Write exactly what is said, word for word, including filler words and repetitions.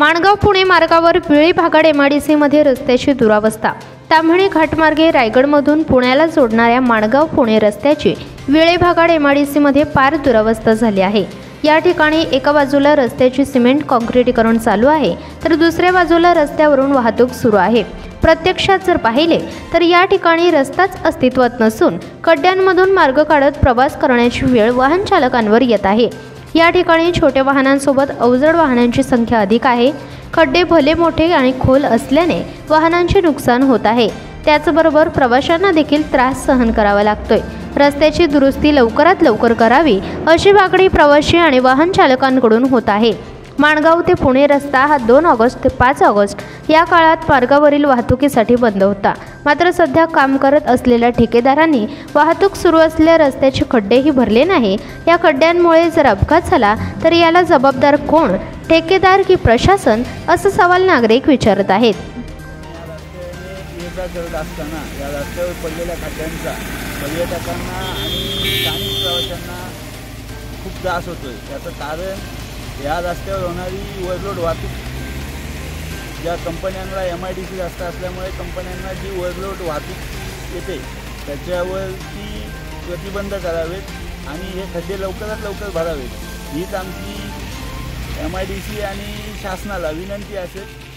माणगाव पुणे मार्गावर विळे भागाड एमआयडीसीमध्ये रस्त्याची दुरावस्था। ताम्हणी घाटमार्गे रायगडमधून पुण्याला जोडणाऱ्या माणगाव पुणे रस्त्याची विळे भागाड एमआयडीसीमध्ये पार दुरावस्था झाली आहे। या ठिकाणी एका बाजूला रस्त्याची सिमेंट काँक्रिटीकरण चालू आहे, तर दुसऱ्या बाजूला रस्त्यावरून वाहतूक सुरू आहे। प्रत्यक्षात जर पाहिले तर या ठिकाणी रस्ताच अस्तित्वात नसून खड्ड्यांमधून मार्ग काढत प्रवास करण्याची वेळ वाहन चालकांवर येत आहे। या ठिकाणी छोट्या वाहनांसोबत अवजड वाहनांची संख्या अधिक आहे। खड्डे भले मोठे आणि खोल असल्याने वाहनांचे नुकसान होत आहे, त्याचबरोबर प्रवाशांना देखील त्रास सहन करावा लागतोय। रस्त्याची दुरुस्ती लवकरात लवकर करावी अशी मागणी प्रवासी आणि वाहन चालकांकडून होत आहे। माणगाव ते पुणे रस्ता हा दोन ऑगस्ट ते पाच ऑगस्ट या काळात मार्गावरील वाहतुकीसाठी बंद होता। मात्र सध्या काम करत असलेल्या ठेकेदारांनी वाहतूक सुरू असलेल्या रस्त्याचे खड्डेही भरले नाही। या खड्ड्यांमुळे जर अपघात झाला तर याला जबाबदार कोण, ठेकेदार की प्रशासन, असा सवाल नागरिक विचारत आहेत। करत असताना या रस्त्यावर पडलेल्या खड्ड्यांचा पर्यटकांना आणि स्थानिक प्रवाशांना खूप त्रास होतोय। त्याचं कारण या रस्त्यावर होणारी ओव्हरलोड वाहतूक, ज्या कंपन्यांना एम आय डी सी रस्ता असल्यामुळे कंपन्यांना जी ओव्हरलोड वाहतूक येते त्याच्यावरती प्रतिबंध करावेत आणि हे खड्डे लवकरात लवकर भरावेत, हीच आमची एम आय डी सी आणि शासनाला विनंती असेल।